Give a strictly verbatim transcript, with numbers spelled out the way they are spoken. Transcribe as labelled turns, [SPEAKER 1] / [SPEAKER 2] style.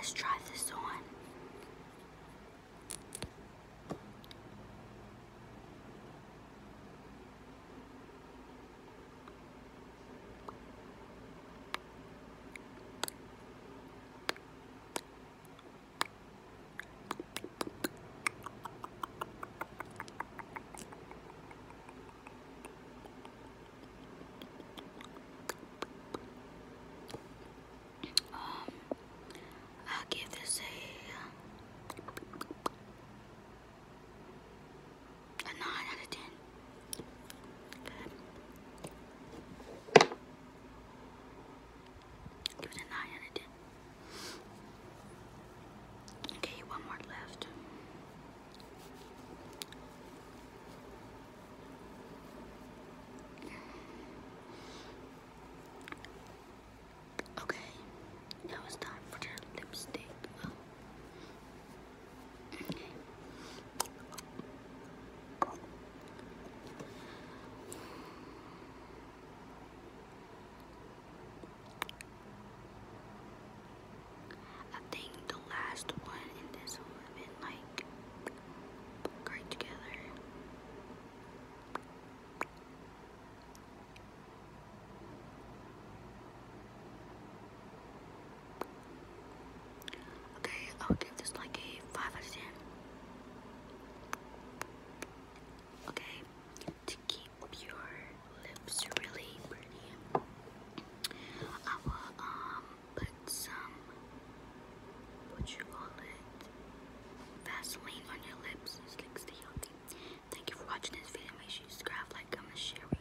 [SPEAKER 1] let's try this on. Um, I'll give this a a nine out of ten. Good. Give it a nine out of ten. Okay, one more left. Okay, now it's time for the lipstick. Okay. I think the last one and this one would have been like great together. Okay, I would give this like a five out of ten. Okay, to keep your lips really pretty, I will um put some, what you call it, Vaseline on your lips. It's like stay healthy. Thank you for watching this video. Make sure you subscribe, like, comment, share.